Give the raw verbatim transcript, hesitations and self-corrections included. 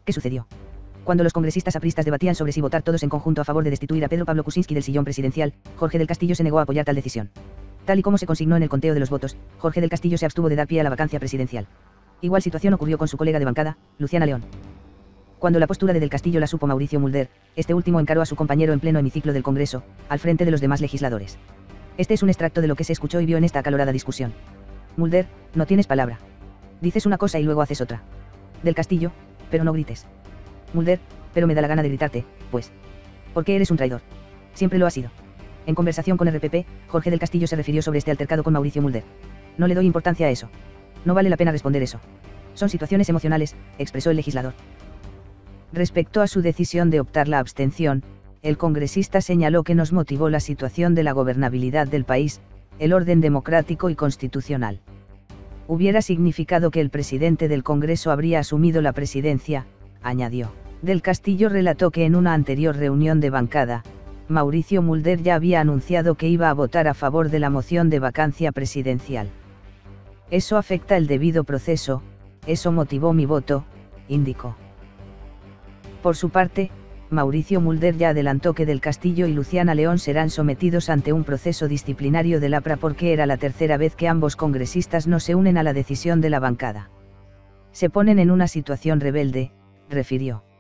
¿Qué sucedió? Cuando los congresistas apristas debatían sobre si votar todos en conjunto a favor de destituir a Pedro Pablo Kuczynski del sillón presidencial, Jorge del Castillo se negó a apoyar tal decisión. Tal y como se consignó en el conteo de los votos, Jorge del Castillo se abstuvo de dar pie a la vacancia presidencial. Igual situación ocurrió con su colega de bancada, Luciana León. Cuando la postura de Del Castillo la supo Mauricio Mulder, este último encaró a su compañero en pleno hemiciclo del Congreso, al frente de los demás legisladores. Este es un extracto de lo que se escuchó y vio en esta acalorada discusión. Mulder, no tienes palabra. Dices una cosa y luego haces otra. Del Castillo, pero no grites. Mulder, pero me da la gana de gritarte, pues. Porque eres un traidor. Siempre lo has sido. En conversación con R P P, Jorge del Castillo se refirió sobre este altercado con Mauricio Mulder. No le doy importancia a eso. No vale la pena responder eso. Son situaciones emocionales, expresó el legislador. Respecto a su decisión de optar la abstención, el congresista señaló que nos motivó la situación de la gobernabilidad del país, el orden democrático y constitucional. Hubiera significado que el presidente del Congreso habría asumido la presidencia, añadió. Del Castillo relató que en una anterior reunión de bancada, Mauricio Mulder ya había anunciado que iba a votar a favor de la moción de vacancia presidencial. Eso afecta el debido proceso, eso motivó mi voto, indicó. Por su parte, Mauricio Mulder ya adelantó que Del Castillo y Luciana León serán sometidos ante un proceso disciplinario del A P R A porque era la tercera vez que ambos congresistas no se unen a la decisión de la bancada. Se ponen en una situación rebelde, refirió.